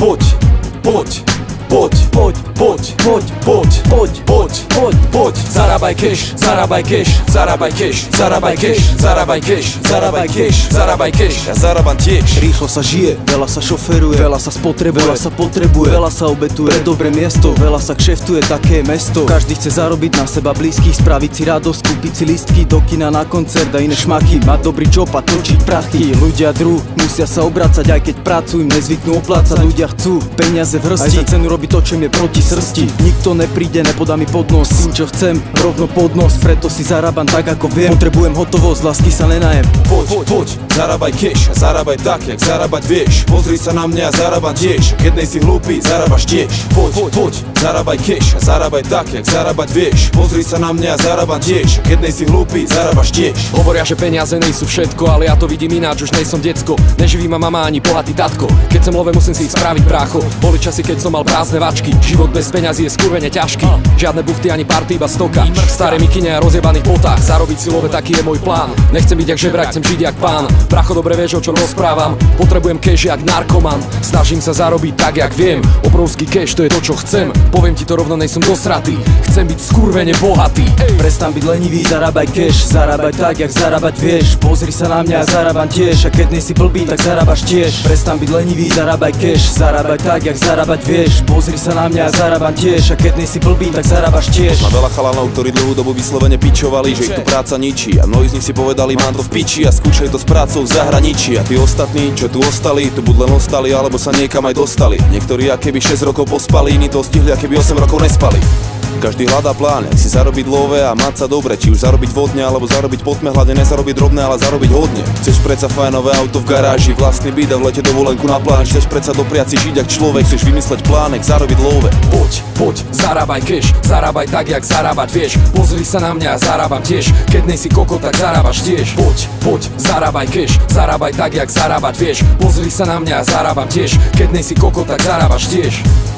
poď, poď, poď, poď, poď, poď, poď, poď, poď, poď, poď, zarábaj cash, zarábaj cash, zarábaj cash, zarábaj cash, zarábaj cash, zarábaj cash, zarábaj cash, ja zarábam tiež. Rýchlo sa žije, veľa sa šoferuje, veľa sa spotrebuje, veľa sa potrebuje, veľa sa obetuje pre dobré miesto, veľa sa kšeftuje, také mesto. Každý chce zarobiť na seba blízkych, spraviť si radosť, kúpiť si lístky do kina, na koncert a iné šmaky, mať dobrý job a točiť prachy. Ľudia drú, musia sa obracať, aj keď pracujú, nezvyknú oplácať. Ľudia chcú peniaze v hrsti, aj za cenu robiť to, čo im je proti srsti. Nikto nepríde, nepodá mi pod nos, tým čo chcem, rovno pod nos, preto si zarábam tak ako viem. Potrebujem hotovosť, lásky sa nenajem. Poď, poď, zarábaj cash a zarábaj tak, jak zarábať vieš. Pozri sa na mňa a zarábam tiež, keď nejsi hlúpy, zarábaš tiež. Poď, poď, zarábaj cash a zarábaj tak, jak zarábať vieš. Pozri sa na mňa a zarábam tiež, keď nejsi hlúpy, zarábaš tiež. Hovoria, že peniaze nejsú všetko, ale ja to vidím ináč, už nejsom decko. Neživí ma mama ani bohatý tatko, keď som love, musím si ich spraviť brácho. Boli časy, keď som mal prázdne vačky, život bez peňazí je skurvene ťažký. Žiadne buchty ani party, iba stoka, staré mikine a rozjebaných botách. Zarobiť si love, taký je môj plán. Nechcem byť jak žebrák, chcem žiť jak pán. Bracho, dobre vieš, o čom rozprávam. Potrebujem cash jak narkoman, snažím sa zarobiť tak, jak viem. Obrovský cash, to je to, čo chcem. Poviem ti to rovno, nejsom dosratý, chcem byť skurvene bohatý. Prestan byť lenivý, zarábaj cash, zarábaj tak, jak zarábať vieš. Pozri sa na mňa a zarábam tiež, a keď nie si blbý, tak zarábaš tiež. Prestan byť lenivý, zarábaj cash, zarábaj tak, jak zarábať vieš. Pozri sa na mňa a zarábam tiež, a keď nie si blbý, tak zarábaš tiež. Má veľa chalanov, ktorí dlhú dobu vyslovene pičovali, že ich tu práca ničí, a mnohí z nich si povedali, mám to v piči a skúšaj to s prácou v zahraničí. A tí ostatní, čo tu ostali, tu buď len ostali, alebo sa niekam aj dostali. Niektorí akéby 6 rokov pospali, iní to stihli, akéby 8 rokov nespali. Každý hľadá plán, jak si zarobiť love a mať sa dobre, či už zarobiť vodne, alebo zarobiť potme, hlavne nezarobiť drobné, ale zarobiť hodne. Chceš predsa fajnové auto v garáži, vlastný byt a v lete dovolenku na pláž. Chceš predsa dopriať si žiť jak človek, chceš vymysleť plánek, zarobiť love. Poď, poď, zarábaj cash, zarábaj tak, jak zarábať vieš. Pozri sa na mňa a zarábam tiež, keď nejsi koko, tak zarábaš tiež. Poď, poď, zarábaj cash, zarábaj tak, jak zarábať vieš. Pozri sa na mňa a zarábam tiež, keď nejsi koko, tak zarábaš tiež.